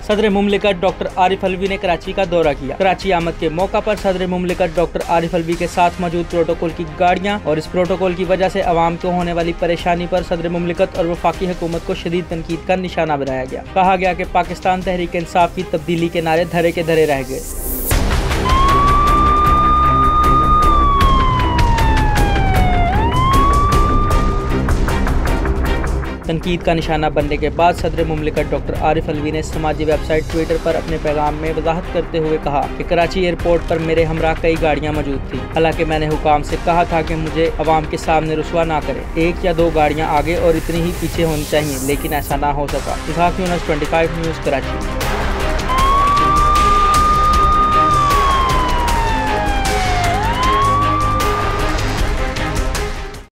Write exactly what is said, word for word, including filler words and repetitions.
सदर मुमलिकत डॉक्टर आरिफ अलवी ने कराची का दौरा किया। कराची आमद के मौका पर सदर मुमलिकत डॉक्टर आरिफ अलवी के साथ मौजूद प्रोटोकॉल की गाड़ियां और इस प्रोटोकॉल की वजह से अवाम को होने वाली परेशानी पर सदर मुमलिकत और वफाकी हुकूमत को शदीद तनकीद का निशाना बनाया गया। कहा गया कि पाकिस्तान तहरीक इंसाफ की तब्दीली के नारे धरे के धरे रह गए। तनकीद का निशाना बनने के बाद सदर मुमलिकत डॉक्टर आरिफ अलवी ने समाजी वेबसाइट ट्विटर पर अपने पैगाम में वजाहत करते हुए कहा कि कराची एयरपोर्ट पर मेरे हमरा कई गाड़ियां मौजूद थी। हालांकि मैंने हुकाम से कहा था कि मुझे अवाम के सामने रुसवा ना करें, एक या दो गाड़ियां आगे और इतनी ही पीछे होनी चाहिए, लेकिन ऐसा ना हो सका। Ishaq Younus, twenty five news, Karachi.